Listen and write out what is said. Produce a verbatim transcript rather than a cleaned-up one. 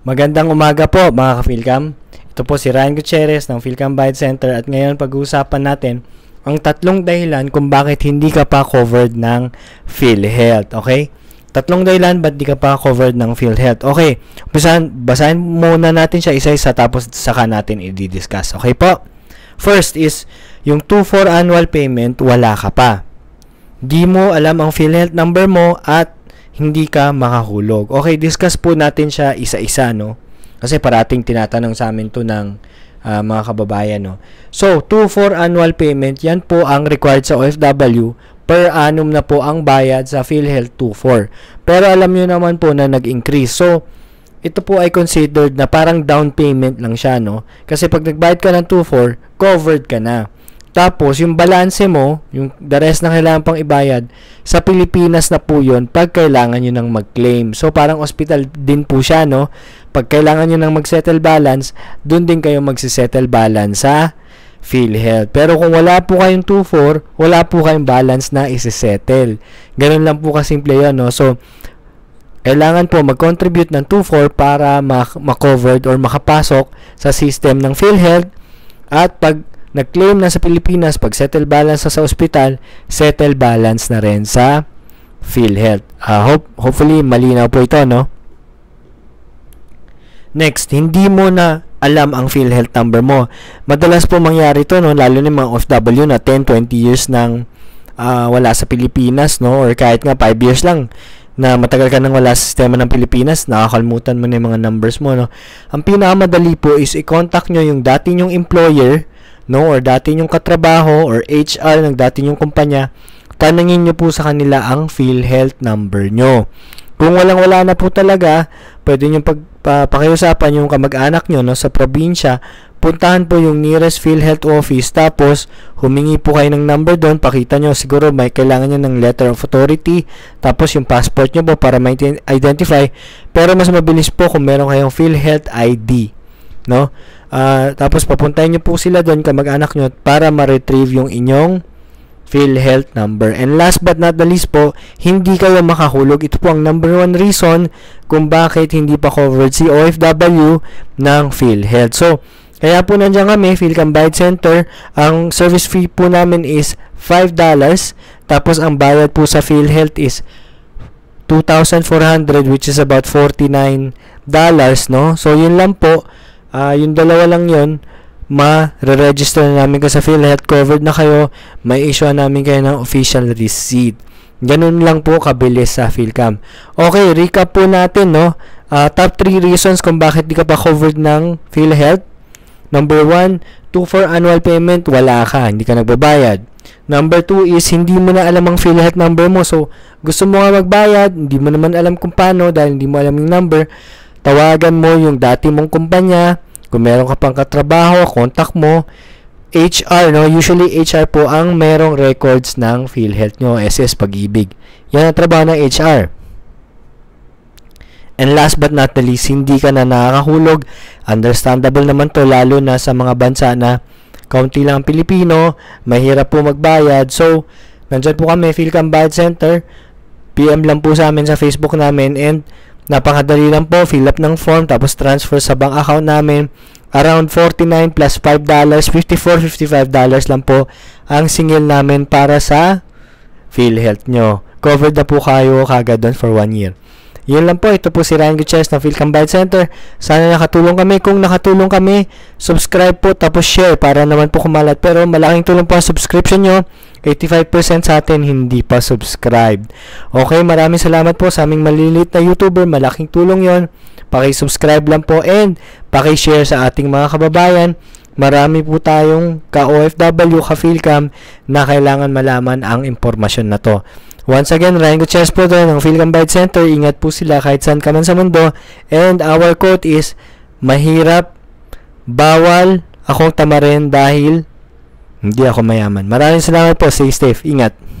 Magandang umaga po mga ka-Philcam. Ito po si Ryan Gutierrez ng Philcam Bayad Center at ngayon pag-uusapan natin ang tatlong dahilan kung bakit hindi ka pa covered ng PhilHealth. Okay? Tatlong dahilan ba't di ka pa covered ng PhilHealth. Okay, basahin, basahin muna natin siya isa-isa tapos saka natin i-discuss. Okay po? First is, yung two four annual payment, wala ka pa. Di mo alam ang PhilHealth number mo at hindi ka makahulog. Okay, discuss po natin siya isa-isa, no? Kasi parating tinatanong sa amin to ng uh, mga kababayan, no? So, two four annual payment, yan po ang required sa O F W. Per annum na po ang bayad sa PhilHealth two four. Pero alam nyo naman po na nag-increase. So, ito po ay considered na parang down payment lang siya, no? Kasi pag nagbayad ka ng two four, covered ka na. Tapos, yung balance mo, yung the rest na kailangan pang ibayad, sa Pilipinas na po yun pag kailangan nyo nang mag-claim. So, parang hospital din po siya, no? Pag kailangan nyo nang mag-settle balance, dun din kayo magsisettle balance sa PhilHealth. Pero kung wala po kayong two four, wala po kayong balance na isisettle. Ganun lang po kasimple yun, no? So, kailangan po mag-contribute ng two four para ma-covered or makapasok sa system ng PhilHealth. At pag nag-claim na sa Pilipinas, pag settle balance na sa ospital, settle balance na rin sa PhilHealth. Uh, hope, hopefully, malinaw po ito, no? Next, hindi mo na alam ang PhilHealth number mo. Madalas po mangyari ito, no? Lalo na mga O F W na ten, twenty years nang uh, wala sa Pilipinas, no? Or kahit nga five years lang na matagal ka nang wala sa sistema ng Pilipinas, nakakalimutan mo na yung mga numbers mo, no? Ang pinakamadali po is i-contact nyo yung dati nyong employer, no, or dati yung katrabaho or H R ng dati yung kumpanya, tanungin nyo po sa kanila ang PhilHealth number nyo. Kung walang-wala na po talaga, pwede nyo pagpakiusapan yung kamag-anak nyo, no, sa probinsya, puntahan po yung nearest PhilHealth office, tapos humingi po kayo ng number doon, pakita nyo, siguro may kailangan nyo ng letter of authority, tapos yung passport nyo po para ma-identify, pero mas mabilis po kung meron kayong PhilHealth I D, no? Uh, tapos papuntahin nyo po sila doon, kamag-anak nyo, para ma-retrieve yung inyong PhilHealth number. And last but not the least po, hindi kayo makahulog. Ito po ang number one reason kung bakit hindi pa covered si O F W ng PhilHealth. So, kaya po nandiyan kami, Philcam Bayad Center. Ang service fee po namin is five dollars. Tapos ang bayad po sa PhilHealth is two thousand four hundred, which is about forty-nine dollars, no? So, yun lang po. Uh, yung dalawa lang yun, ma-re-register na namin ka sa PhilHealth, covered na kayo, may issue namin kayo ng official receipt. Ganun lang po kabilis sa Philcam. Okay, recap po natin, no? Uh, top three reasons kung bakit di ka pa covered ng PhilHealth. Number one, two four annual payment, wala ka, hindi ka nagbabayad. Number two is, hindi mo na alam ang PhilHealth number mo. So, gusto mo nga magbayad, hindi mo naman alam kung paano dahil hindi mo alam yung number. Tawagan mo yung dati mong kumpanya. Kung meron ka pang katrabaho, contact mo. H R, no? Usually, H R po ang merong records ng PhilHealth nyo. S S Pag-ibig. Yan ang trabaho ng H R. And last but not the least, hindi ka na nakakahulog. Understandable naman to, lalo na sa mga bansa na kaunti lang ang Pilipino, mahirap po magbayad. So, nandyan po kami, Philcam Bayad Center. P M lang po sa amin sa Facebook namin, and napakadali lang po, fill up ng form, tapos transfer sa bank account namin. Around forty-nine plus five dollars, fifty-four, fifty-five dollars lang po ang singil namin para sa PhilHealth nyo. Covered na po kayo kagad doon for one year. Yun lang po, ito po si Ryan Gutierrez ng Philcam Bayad Center. Sana nakatulong kami. Kung nakatulong kami, subscribe po, tapos share para naman po kumalat. Pero malaking tulong po ang subscription nyo. eighty-five percent sa atin hindi pa subscribed. Okay, maraming salamat po sa aming maliliit na YouTuber. Malaking tulong yon. Paki-subscribe lang po and paki-share sa ating mga kababayan. Marami po tayong ka-O F W, ka-Philcam na kailangan malaman ang impormasyon na to. Once again, Ryan Gutierrez po doon ng Philcam Bayad Center. Ingat po sila kahit saan ka man sa mundo. And our quote is, mahirap, bawal akong tamarin dahil hindi ako mayaman. Maraming salamat po. Stay safe. Ingat.